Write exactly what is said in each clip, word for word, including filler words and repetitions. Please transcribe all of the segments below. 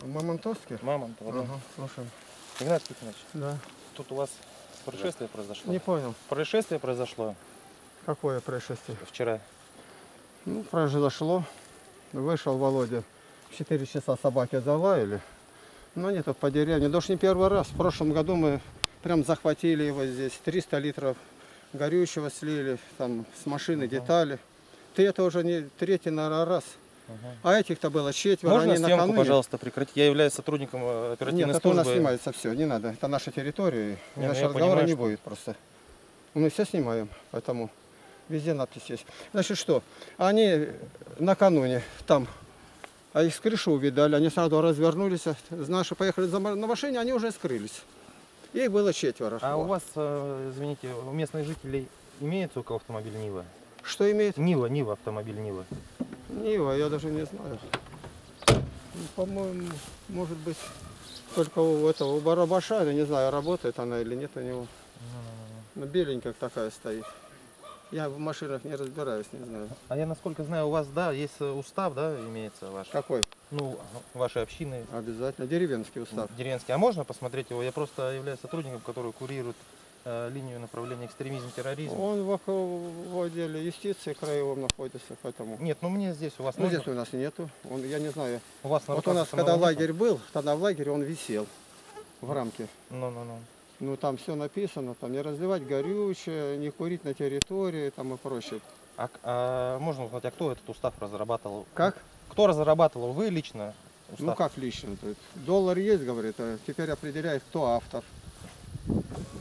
Мамонтовский? Мамонтов, да. Ага, слушай. Игнатий Тихонович, Да. тут у вас происшествие произошло. Не понял. Происшествие произошло Какое происшествие? вчера. Ну, произошло. Вышел Володя. В четыре часа собаки залаяли. Но они тут по деревне. Даже не первый раз. В прошлом году мы прям захватили его здесь. триста литров горючего слили. Там с машины Ага. детали. Ты это уже не третий, наверное, раз. Ага. А этих-то было четверо. Можно они съемку, накануне... пожалуйста, прекратить? Я являюсь сотрудником оперативной Нет, это службы. у нас снимается все, не надо. Это наша территория. Не, Иначе ну, разговора понимаю, не что... будет просто. Мы все снимаем, поэтому везде надпись есть. Значит, что? Они накануне там, а их с крыши увидали, они сразу развернулись, наши поехали за, на машине, они уже скрылись. Их было четверо. А у вас, извините, у местных жителей имеется у кого автомобиль Нива? Что имеет? Нива, Нива, автомобиль Нива. Нива, я даже не знаю. Ну, по-моему, может быть, только у этого, у Барабаша, я не знаю, работает она или нет у него. Ну, беленькая такая стоит. Я в машинах не разбираюсь, не знаю. А я, насколько знаю, у вас, да, есть устав, да, имеется ваш? Какой? Ну, вашей общины. Обязательно. Деревенский устав. Деревенский. А можно посмотреть его? Я просто являюсь сотрудником, который курирует э, линию направления экстремизм, терроризм. Он в, в отделе юстиции краевом находится, поэтому... Нет, ну мне здесь у вас Ну, можно? здесь у нас нету. Он, я не знаю. У вас на Вот у нас, самого когда нету? лагерь был, тогда в лагере он висел в рамке. Ну, ну, ну. Ну, там все написано, там не разливать горючее, не курить на территории, там и прочее. А, а можно узнать, а кто этот устав разрабатывал? Как? Кто разрабатывал? Вы лично? Устав? Ну, как лично? То есть доллар есть, говорит, а теперь определяет, кто автор. Ну,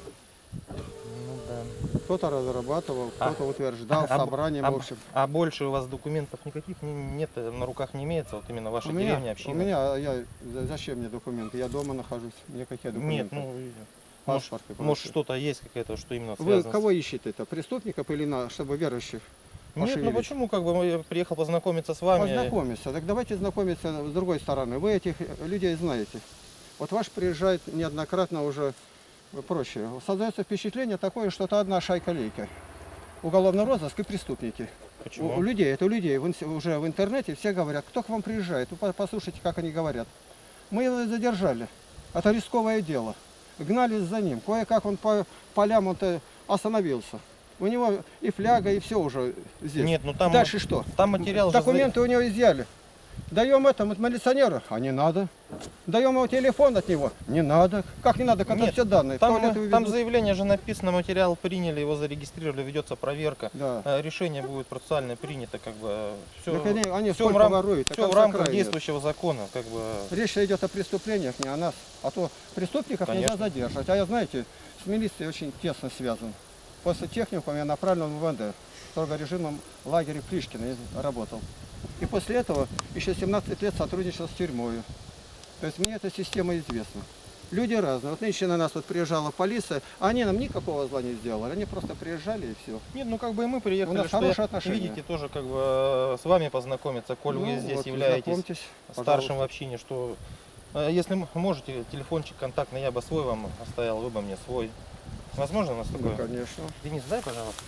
да. Кто-то разрабатывал, кто-то А, утверждал, а, собранием, а, в общем. А больше у вас документов никаких не- нет, на руках не имеется? Вот именно ваша У деревня, меня, община? у меня, а я, зачем мне документы? Я дома нахожусь, никакие документы. Нет, ну, может, Паспорт и может прочее. что-то есть какое-то, что именно Вы связано кого ищете это? Преступников или на, чтобы верующих? с... Нет, ну пошевелить? почему, как бы, я приехал познакомиться с вами. Познакомиться. Так давайте знакомиться с другой стороны. Вы этих людей знаете. Вот ваш приезжает неоднократно уже проще. Создается впечатление такое, что это одна шайка-лейка. Уголовный розыск и преступники. Почему? У, у людей, это у людей в, уже в интернете все говорят, кто к вам приезжает. Вы послушайте, как они говорят. Мы его задержали. Это рисковое дело. Гнались за ним. Кое-как он по полям он-то остановился. У него и фляга, и все уже здесь. Нет, ну там, Дальше что? там материал же Документы у него изъяли. Даем этому милиционеру, а не надо. Даем его телефон от него, не надо. Как не надо, когда Нет, все данные. В Там, туалет там увезут. заявление же написано, материал приняли, его зарегистрировали, ведется проверка. Да. Э, Решение будет процессуально принято, как бы все, Так они, они все в, сколько рам- воруют, а все в конца рамках края нет. действующего закона, как бы. Речь идет о преступлениях, не о нас. А то преступников Конечно. нельзя задержать. А я, знаете, с милицией очень тесно связан. После техникума я направлен в МВД. В строгорежимном лагере Плишкина работал. И после этого еще семнадцать лет сотрудничал с тюрьмой. То есть мне эта система известна. Люди разные. Вот нынче на нас вот приезжала полиция, а они нам никакого зла не сделали. Они просто приезжали и все. Нет, ну как бы и мы приехали, У нас что хорошие я, отношения. видите, тоже как бы э, с вами познакомиться, коль вы Ну, здесь вот, являетесь знакомьтесь, старшим пожалуйста. в общине, что э, если м- можете, телефончик контактный, я бы свой вам оставил, вы бы мне свой. Возможно у нас такое? Ну, конечно. Денис, дай, пожалуйста.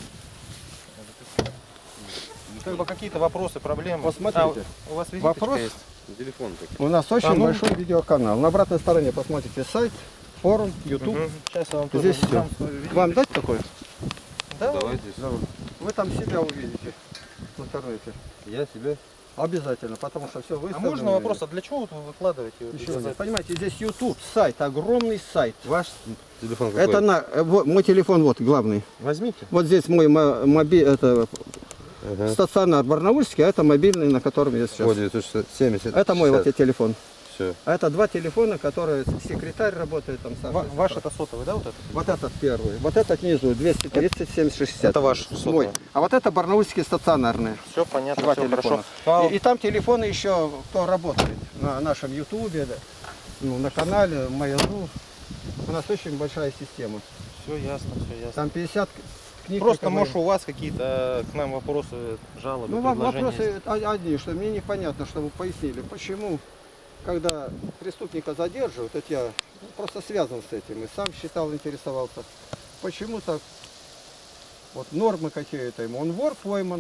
Как бы какие-то вопросы, проблемы. Посмотрите. А, у вас визиточка Вопрос? есть? Телефон такой. У нас очень А ну. большой видеоканал. На обратной стороне посмотрите сайт, форум, YouTube. Мгм. Сейчас я вам тоже Здесь все. дам свою визиточку. Вам дать такой? Да, Давайте. Вы там себя увидите в интернете. Я себе. Обязательно, потому что все А выставлено. можно вопрос, а для чего вот вы выкладываете? вот Еще эти нет. Понимаете, здесь YouTube, сайт, огромный сайт. Ваш телефон какой? Это на, э, вот, мой телефон вот главный. Возьмите. Вот здесь мой мо- моби, это, Ага. стационар Барнаульский, а это мобильный, на котором я сейчас. Вот девятьсот семьдесят. Это мой вот и телефон. Все. А это два телефона, которые секретарь работает там. Саша. Ва- Ваш это сотовый, да, вот это? Вот этот первый. Вот этот внизу двести тридцать семьдесят шестьдесят. Это ваш Мой. сотовый. А вот это барнаульские стационарные. Все понятно, Два все телефона. хорошо. Ну, а И, и там телефоны еще, кто работает на нашем ютубе, да, ну, на канале Mail.ru. У нас очень большая система. все ясно, все ясно. Там пятьдесят книг. Просто, только может, мы- у вас какие-то к нам вопросы, жалобы, Ну, вам предложения есть? вопросы о- одни, что мне непонятно, чтобы вы пояснили, почему, когда преступника задерживают, это я просто связан с этим, и сам считал, интересовался, почему так, вот нормы какие-то ему, он вор пойман,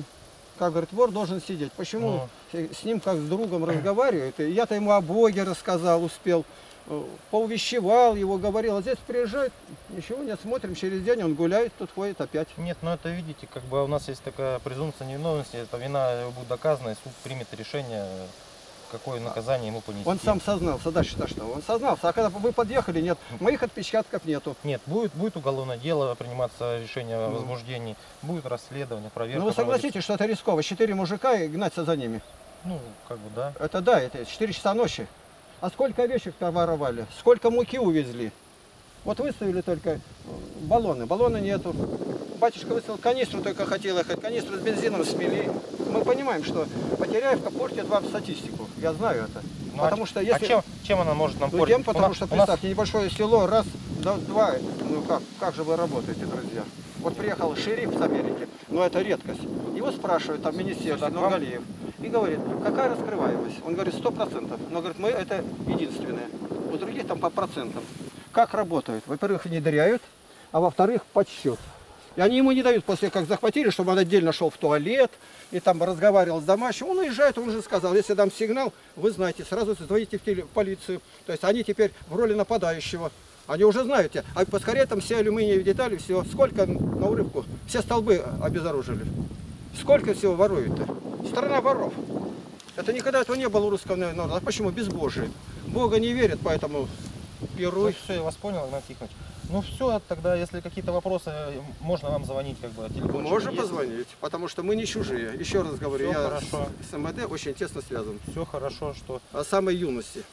как говорит, вор должен сидеть. Почему с ним как с другом разговаривает? И я-то ему о Боге рассказал, успел, поувещевал его, говорил, а здесь приезжает, ничего нет, смотрим, через день он гуляет, тут ходит опять. Нет, ну это видите, как бы у нас есть такая презумпция невиновности, эта вина будет доказана, и суд примет решение, какое наказание ему понести. Он сам сознался, дальше-то что? Он сознался, а когда вы подъехали, нет, моих отпечатков нету. Нет, будет, будет уголовное дело, приниматься решение о возбуждении, будет расследование, проверка. Ну вы согласитесь, что это рисково, четыре мужика и гнаться за ними? Ну, как бы да. Это да, это четыре часа ночи. А сколько овечек-то воровали, сколько муки увезли? Вот выставили только баллоны, баллона нету. Батюшка выставил канистру, только хотел ехать, канистру с бензином смели. Мы понимаем, что Потеряевка портит вам статистику, я знаю это. Ну, потому а, что если... а чем, чем она может нам ну, портить? тем, потому нас, что, нас... представьте, небольшое село, раз, два, ну как, как же вы работаете, друзья? Вот приехал шериф с Америки, но это редкость. Его спрашивают там министерство, Нургалиев, и говорит, какая раскрываемость? Он говорит, сто процентов. Но говорит, мы это единственное. У других там по процентам. Как работают? Во-первых, внедряют, а во-вторых, подсчет. И они ему не дают, после как захватили, чтобы он отдельно шел в туалет и там разговаривал с домашним. Он уезжает, он уже сказал, если дам сигнал, вы знаете, сразу звоните в, теле, в полицию. То есть они теперь в роли нападающего. Они уже знают, а поскорее там все алюминиевые детали, все. Сколько на урывку? Все столбы обезоружили. Сколько всего воруют-то? Страна воров. Это никогда этого не было у русского народа. А почему? Безбожие. Бога не верят, поэтому пируй. Ну, все, я вас понял, Игнатий Тихонович. Ну все, тогда, если какие-то вопросы, можно вам звонить, как бы, телефон. Можно позвонить, потому что мы не чужие. Еще раз говорю, Все я хорошо. с МВД очень тесно связан. Все хорошо, что... О самой юности.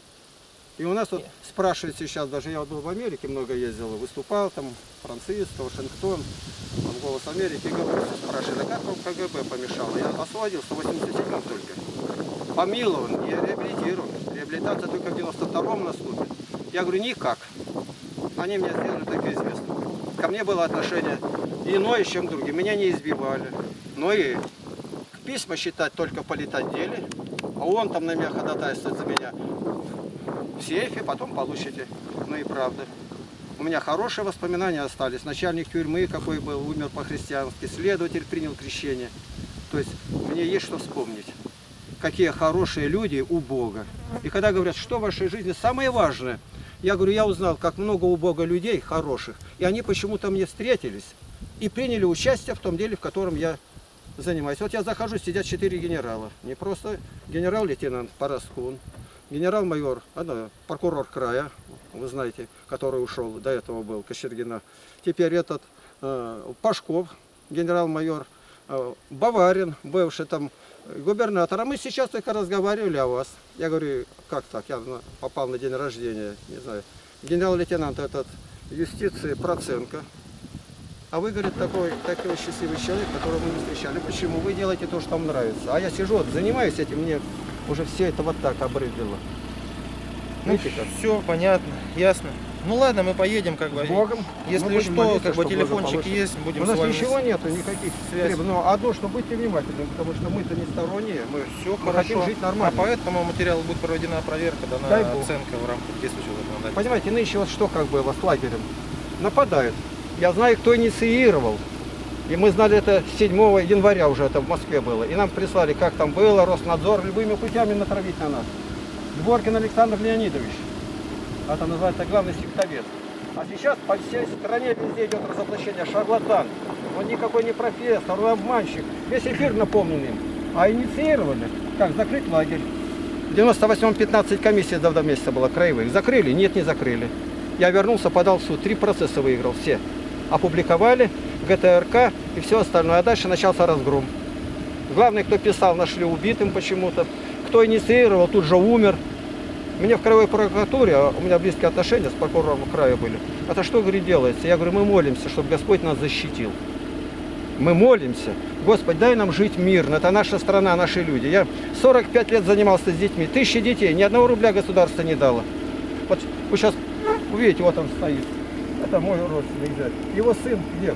И у нас вот спрашивают сейчас, даже я был в Америке, много ездил, выступал там, Франциско, Вашингтон, там, Голос Америки, и говорю, спрашивали, а как вам КГБ помешало? Я освободился в восемьдесят седьмом только. Помилован, не реабилитирован. Реабилитация только в девяносто втором наступит. Я говорю, никак. Они меня сделали так известно. Ко мне было отношение иное, чем другие. Меня не избивали. Но и письма считать только в политотделе, а он там на меня ходатайствует за меня. В сейфе, потом получите. Ну и правда. У меня хорошие воспоминания остались. Начальник тюрьмы какой был, умер по-христиански. Следователь принял крещение. То есть мне есть что вспомнить. Какие хорошие люди у Бога. И когда говорят, что в вашей жизни самое важное, я говорю, я узнал, как много у Бога людей хороших. И они почему-то мне встретились и приняли участие в том деле, в котором я занимаюсь. Вот я захожу, сидят четыре генерала. Не просто генерал-лейтенант Параскун, генерал-майор, прокурор края, вы знаете, который ушел, до этого был, Кочергина. Теперь этот э, Пашков, генерал-майор, э, Баварин, бывший там губернатор. А мы сейчас только разговаривали о вас. Я говорю, как так? Я попал на день рождения, не знаю. Генерал-лейтенант этот юстиции Проценко. А вы, говорит, такой, такой счастливый человек, которого мы не встречали. Почему? Вы делаете то, что вам нравится. А я сижу, вот, занимаюсь этим, мне уже все это вот так обрыдло. Ну, все понятно, ясно. Ну ладно, мы поедем, как бы. С Богом. Если что, молиться, как бы телефончик есть, будем У нас с вами... ничего нету, никаких связей. Но одно, что будьте внимательны, потому что мы-то не сторонние, мы, все мы хотим жить нормально. А по этому материалу будет проведена проверка, дана Дай Бог. оценка в рамках действующего законодательства. Понимаете, нынче вот что как было с лагерем? Нападают. Я знаю, кто инициировал. И мы знали это седьмого января уже, это в Москве было. И нам прислали, как там было, Роснадзор, любыми путями натравить на нас. Дворкин Александр Леонидович. Это называется главный сектовед. А сейчас по всей стране везде идет разоблачение, шарлатан. Он никакой не профессор, он обманщик. Весь эфир наполнен им. А инициировали, как закрыть лагерь. В девяносто восьмом пятнадцать комиссий за два месяца было краевых. Закрыли? Нет, не закрыли. Я вернулся, подал в суд. Три процесса выиграл, все. Опубликовали, ГТРК и все остальное. А дальше начался разгром. Главный, кто писал, нашли убитым почему-то. Кто инициировал, тут же умер. Мне в краевой прокуратуре, а у меня близкие отношения с прокурором края были. Это что, говорит, делается? Я говорю, мы молимся, чтобы Господь нас защитил. Мы молимся. Господь, дай нам жить мирно. Это наша страна, наши люди. Я сорок пять лет занимался с детьми. Тысячи детей. Ни одного рубля государство не дало. Вот вы сейчас увидите, вот он стоит. Это мой родственник дядя. Его сын где?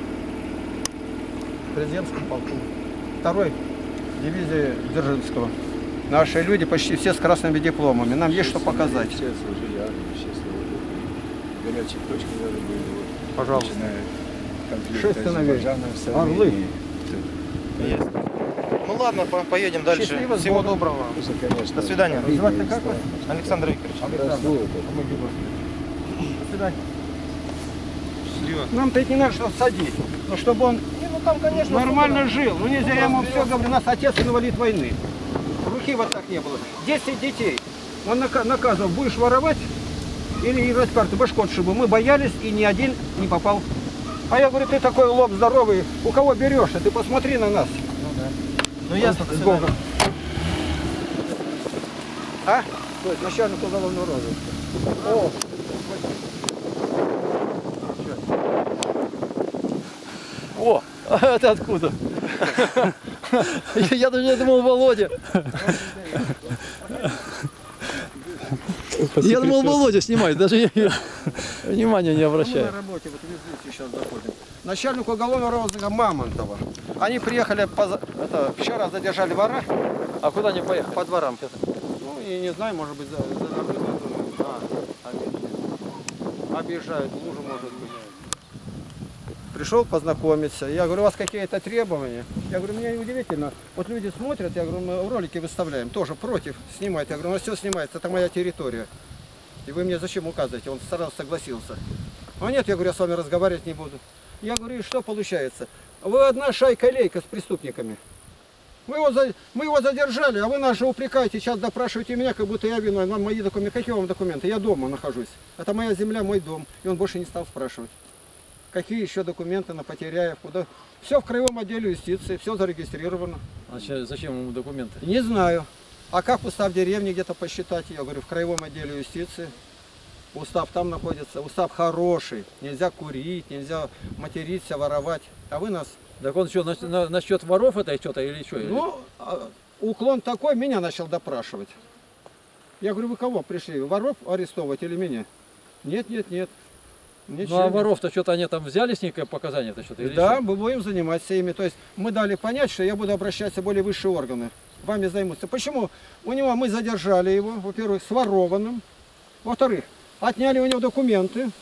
В президентском полку. Второй дивизии Дзержинского. Наши люди почти все с красными дипломами. Нам есть что показать. Все служили армии, все служили. Горячие точки даже были. Пожалуйста. Начиная конфликт Шесть сыновей. Азербайджана, Орлы. Ясно. Ну ладно, по- поедем дальше. Счастливо, с Всего Богом. доброго. Конечно. До свидания. Звать-то как вас? Александр Викторович. Здравствуй. До свидания. Счастливо. Нам-то это не надо что садить, но чтобы он Не, ну там, конечно, нормально жил. Ну нельзя, я ему все говорю, у нас отец инвалид войны. Руки вот так не было. десять детей. Он нака- наказывал, будешь воровать или играть в карты, башкот шибу. Мы боялись, и ни один не попал. А я говорю, ты такой лоб здоровый, у кого берешь? Ты посмотри на нас. Ну да. Ну ясно, до С свидания. Богом. А? То есть начальник уголовного розыска. О! О, а это откуда? Я даже думал, Володя. Я думал, Володя снимает, даже внимания не Мы обращаю. на работе, вот в сейчас заходим. Начальник уголовного розыска Мамонтова. Они приехали, поза- это, вчера задержали вора А куда не поехал? по дворам. Ну, и не знаю, может быть, за, за наркотиками, думаю, а, обижают. Обижают, лужу, может быть. Пришел познакомиться. Я говорю, у вас какие-то требования? Я говорю, мне удивительно. Вот люди смотрят, я говорю, мы ролики выставляем, тоже против снимать. Я говорю, у нас все снимается, это моя территория. И вы мне зачем указываете? Он сразу согласился. А нет, я говорю, я с вами разговаривать не буду. Я говорю, и что получается? Вы одна шайка-лейка с преступниками. Мы его, за... мы его задержали, а вы нас же упрекаете, сейчас допрашиваете меня, как будто я виновен. Вам мои документы. Какие вам документы? Я дома нахожусь. Это моя земля, мой дом. И он больше не стал спрашивать. Какие еще документы на Потеряев, куда? Все в краевом отделе юстиции, все зарегистрировано. А ща- зачем ему документы? Не знаю. А как устав деревни где-то посчитать? Я говорю, в краевом отделе юстиции. Устав там находится. Устав хороший. Нельзя курить, нельзя материться, воровать. А вы нас... Так он что, на- на- насчет воров это что-то или что? Ну, а, уклон такой, меня начал допрашивать. Я говорю, вы кого пришли? Воров арестовывать или меня? Нет, нет, нет. Ничего Ну а нет. воров-то что-то они там взяли с них показания-то что-то? или Да, что? мы будем заниматься ими. То есть мы дали понять, что я буду обращаться в более высшие органы. Вами займутся. Почему? У него мы задержали его, во-первых, с ворованным. Во-вторых, отняли у него документы,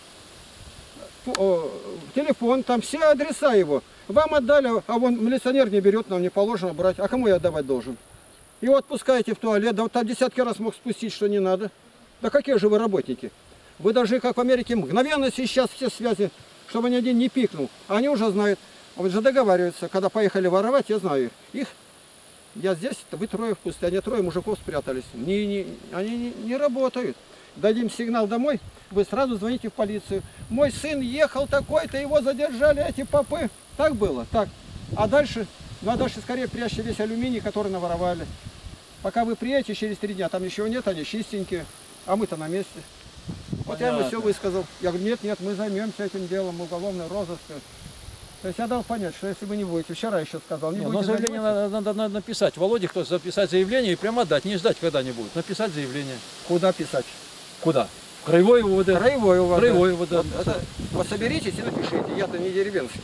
о, телефон, там все адреса его. Вам отдали, а вон милиционер не берет, нам не положено брать. А кому я отдавать должен? Его отпускаете в туалет, да вот там десятки раз мог спустить, что не надо. Да какие же вы работники? Вы должны, как в Америке, мгновенно сейчас все связи, чтобы ни один не пикнул. А они уже знают. Вот же договариваются, когда поехали воровать, я знаю их. Я здесь, вы трое в пусте, они трое мужиков спрятались. Не, не, они не, не работают. Дадим сигнал домой, вы сразу звоните в полицию. Мой сын ехал такой-то, его задержали эти попы. Так было, так. А дальше, ну а дальше скорее прячьте весь алюминий, который наворовали. Пока вы приедете через три дня, там ничего нет, они чистенькие, а мы-то на месте. Вот я ему все высказал. Я говорю, нет, нет, мы займемся этим делом, уголовный розыск. То есть я дал понять, что если вы не будете, вчера еще сказал, не Не, но будете заявление заниматься. надо, надо, надо написать. Володе кто записать заявление и прямо отдать, не ждать когда-нибудь. Написать заявление. Куда писать? Куда? В краевой УВД. Краевой у вас. Краевой да. УВД. Вот, это, вот соберитесь и напишите, я-то не деревенский.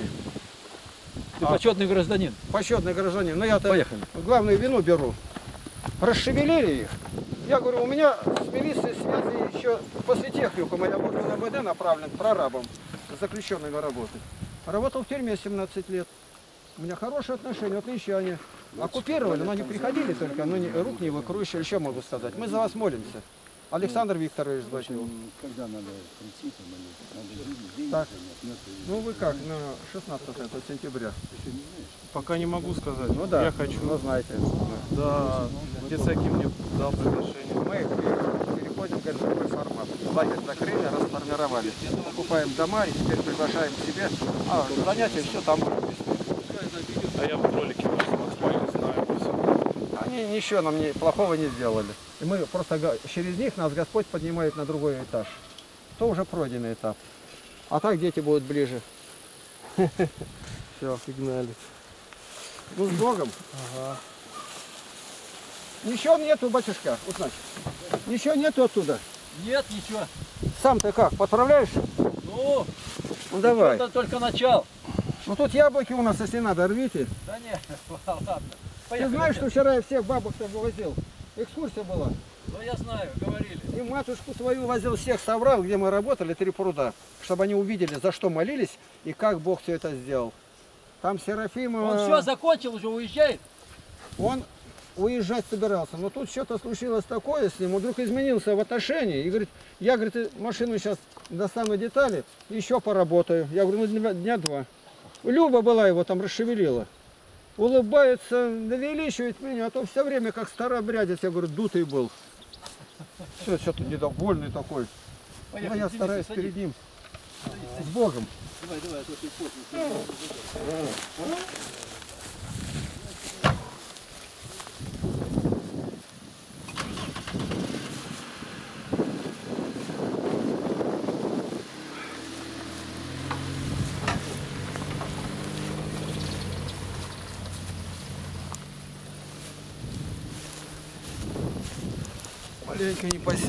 Ты почетный гражданин. Почетный гражданин. Но я-то Поехали. главную вину беру. Расшевелили их. Я говорю, у меня с милицией связи еще после техникума. Я был в эн бэ дэ направлен прорабом, заключенными работать. Работал в тюрьме семнадцать лет. У меня хорошие отношения. Вот нынче они оккупировали, но они приходили только, но не, рук не выкручивали, еще могу сказать. Мы за вас молимся. Александр Викторович звать его. Когда надо прийти, там, надо деньги Так. занять, Ну вы как, на шестнадцатое сентября? Пока не могу сказать. Ну да, Я хочу. ну знаете. Да, Децаки мне дал приглашение. Мы переходим в другой формат. Лагерь закрыли, расформировали. Покупаем дома и теперь приглашаем к себе. А занятия все там. А я в ролике смотрю, знаю. Все. Они ничего нам не, плохого не сделали. И мы просто га- через них нас Господь поднимает на другой этаж. То уже пройденный этап. А так дети будут ближе. Все, сигнали. Ну с Богом. Ага. Ничего нету, батюшка, узнать. Ничего нету оттуда. Нет, ничего. Сам ты как, подправляешь? Ну, Ну давай. это только начал. Ну тут яблоки у нас, если надо, рвите. Да нет, ладно. Ты Поехали. знаешь, что вчера я всех бабок-то вывозил? Экскурсия была. Ну я знаю, говорили. И матушку свою возил, всех собрал, где мы работали, три пруда. Чтобы они увидели, за что молились и как Бог все это сделал. Там Серафима... Он все закончил, уже уезжает. Он уезжать собирался, но тут что-то случилось такое с ним, он вдруг изменился в отношении, и говорит, я, говорит, машину сейчас до самой детали, еще поработаю. Я говорю, ну дня два. Люба была его там расшевелила. Улыбается, увеличивает меня, а то все время как старообрядец, я говорю, дутый был. Все, что-то недовольный такой. Но я стараюсь перед ним. С Богом. Давай, давай, а то ты потный. Маленько не посел.